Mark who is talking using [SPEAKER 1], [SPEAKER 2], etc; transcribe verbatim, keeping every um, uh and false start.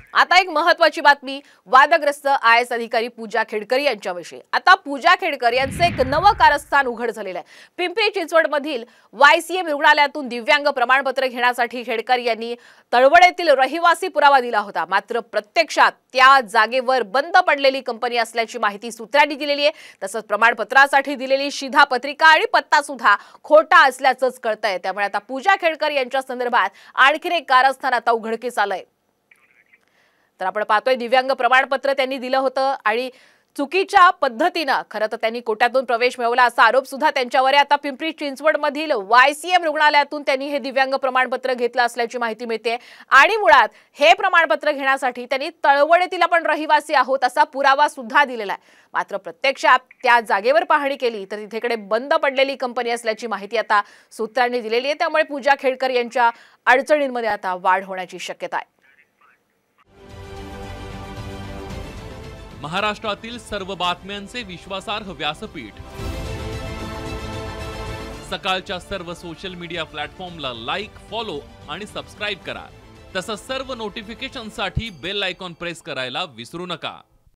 [SPEAKER 1] आता एक महत्त्वाची बातमी वादग्रस्त आय एस अधिकारी पूजा खेडकर यांच्याविषयी। आता पूजा खेडकर यांचे एक नवं कारस्थान उघड झालेलं आहे। पिंपरी चिंचवड मधील वायसीएम रुग्णालयातून दिव्यांग प्रमाणपत्र घेण्यासाठी खेडकर यांनी तळवडेतील रहिवासी पुरावा दिला होता। मात्र प्रत्यक्षात त्या जागेवर बंद पडलेली कंपनी असल्याची माहिती सूत्रांनी दिलेली आहे। तसंच प्रमाणपत्रासाठी दिलेली शिधापत्रिका आणि पत्ता सुद्धा खोटा असल्याचंच कळतंय। त्यामुळे आता पूजा खेडकर यांच्या संदर्भात आणखी एक कारस्थान आता उघडकीस आलंय। तर आपण पाहतोय दिव्यांग प्रमाणपत्र त्यांनी दिलं होतं आणि चुकीच्या पद्धतीने खरं तर त्यांनी कोट्यातून प्रवेश मिळवला असा आरोप सुद्धा त्यांच्यावर आहे। आता पिंपरी चिंचवड मधील वायसीएम रुग्णालयातून त्यांनी हे दिव्यांग प्रमाणपत्र घेतलं असल्याची माहिती मिळते आणि मुळात हे प्रमाणपत्र घेण्यासाठी त्यांनी तळवडेतील आपण रहिवासी आहोत असा पुरावा सुद्धा दिलेला आहे। मात्र प्रत्यक्षात त्या जागेवर पाहणी केली तर तिथेकडे बंद पडलेली कंपनी असल्याची माहिती आता सूत्रांनी दिलेली आहे। त्यामुळे पूजा खेडकर यांच्या अडचणींमध्ये आता वाढ होण्याची शक्यता आहे।
[SPEAKER 2] महाराष्ट्रातील सर्व बातम्यांचे विश्वासार्ह व्यासपीठ सकाळच्या सर्व सोशल मीडिया प्लॅटफॉर्मला लाईक, फॉलो आणि सबस्क्राइब करा। तसंच सर्व नोटिफिकेशनसाठी बेल आयकॉन प्रेस करायला विसरू नका।